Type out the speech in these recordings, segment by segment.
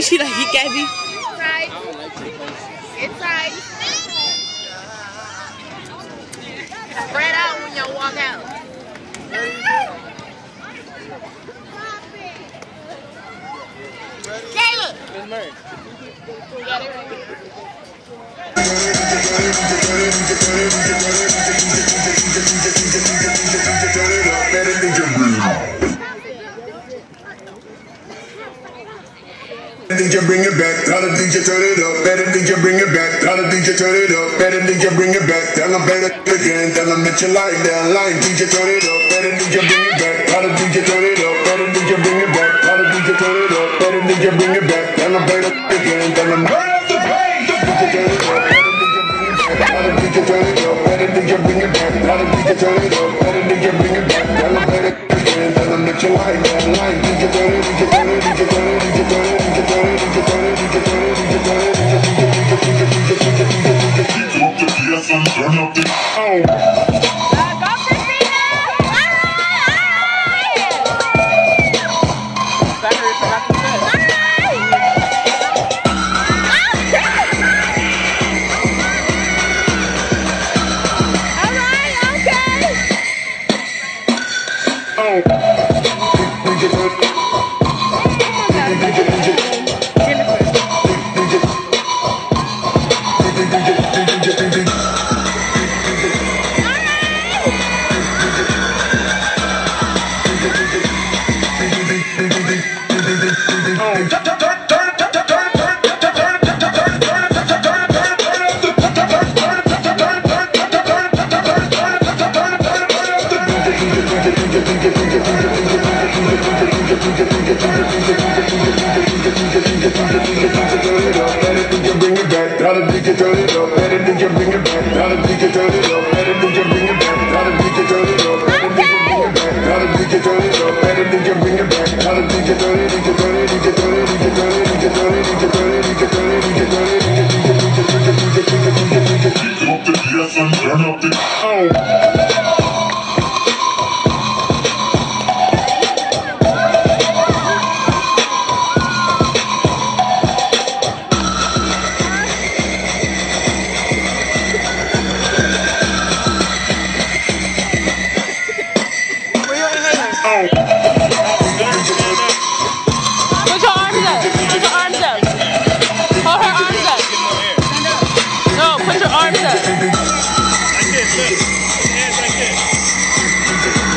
She like, he got me. Tight. It's tight. Spread out when y'all walk out. Caleb! You got it right. DJ bring it back, tell the DJ turn it up. Better DJ bring it back, tell the DJ turn it up. Better DJ bring it back, tell them better again. Tell them that you like that line. DJ turn it up. Better DJ bring it back, tell the DJ turn it up. Better DJ bring it back, tell the DJ turn it up. Better DJ bring it back, tell them better again. Tell them turn up the bass. DJ turn it up. Better DJ turn it up. Better DJ bring it back, tell the DJ turn it up. Better DJ bring it back, tell them better again. Tell them that you like that line. DJ turn it, DJ turn it, DJ turn it, DJ turn it. Turn up the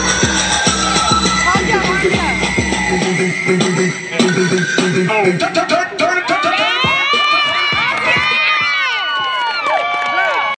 Calm down.